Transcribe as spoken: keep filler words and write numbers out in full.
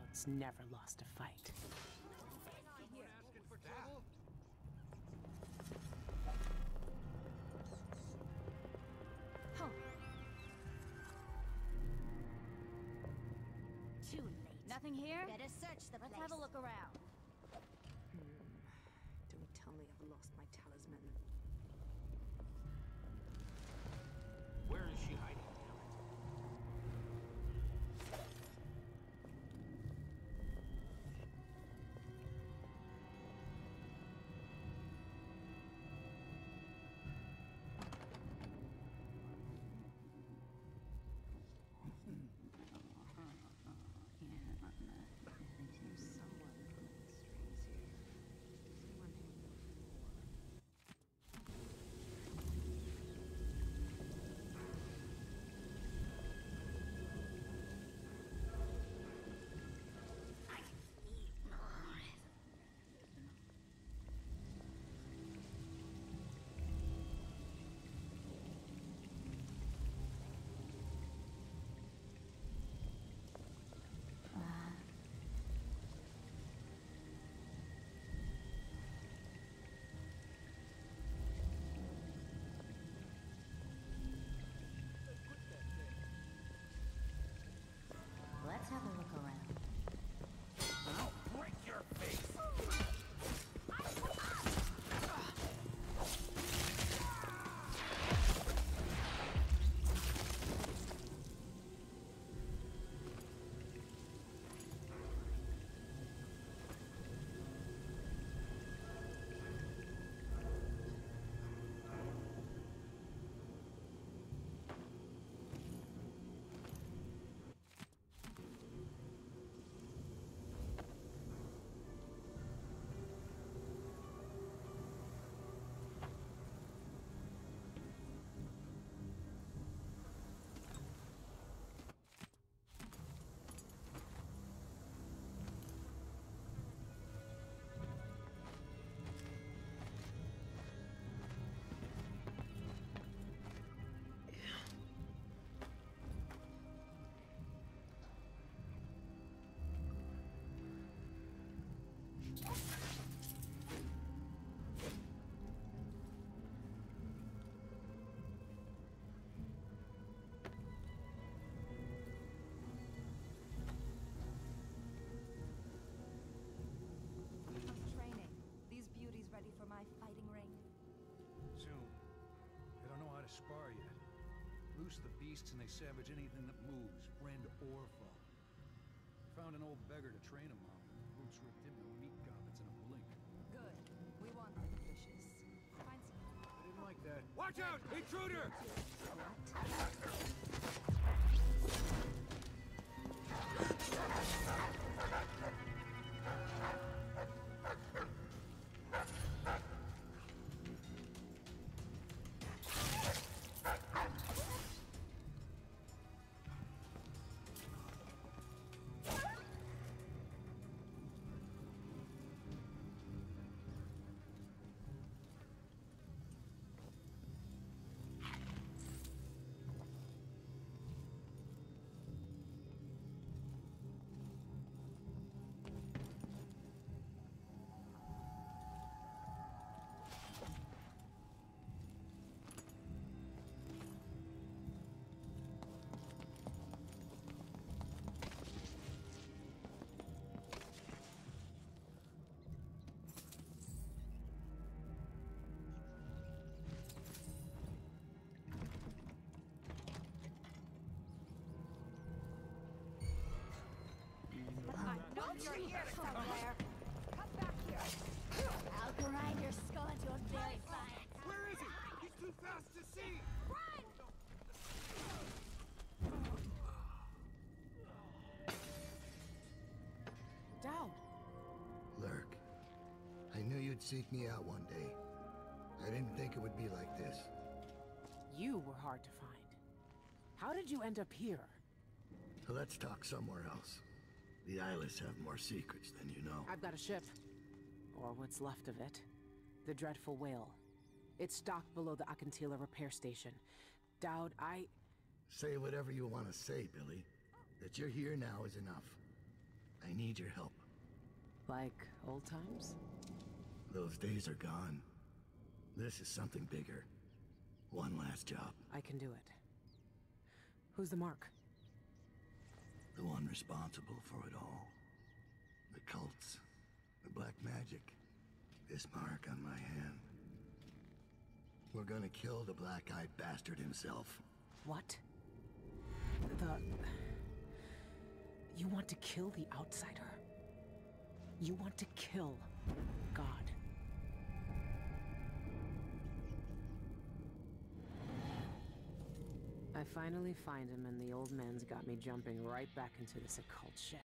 Scouts never lost a fight. Someone asking for trouble? Huh. Too late. Nothing here? Better search the place. Let's have a look around. Hmm. Don't tell me I've lost my talisman. Where is she hiding? Let's have a look around. I'll break your face! Ready for my fighting ring? Soon. I don't know how to spar yet. Loose the beasts and they savage anything that moves, friend or foe. Found an old beggar to train him on. Roots ripped him to meat goblins in a blink. Good. We want the fishes. Find some. I didn't like that. Watch out! Intruder! You're here somewhere. Come back here. I'll grind your skull into a very fine. Where is he? He's too fast to see! Run! Daud! Lurk. I knew you'd seek me out one day. I didn't think it would be like this. You were hard to find. How did you end up here? Let's talk somewhere else. The Eyeless have more secrets than you know. I've got a ship. Or what's left of it. The Dreadful Whale. It's docked below the Akantila repair station. Daud, I... Say whatever you want to say, Billy. That you're here now is enough. I need your help. Like old times? Those days are gone. This is something bigger. One last job. I can do it. Who's the mark? The one responsible for it all. The cults. The black magic. This mark on my hand. We're gonna kill the black-eyed bastard himself. What? The... You want to kill the Outsider? You want to kill God? I finally find him, and the old man's got me jumping right back into this occult shit.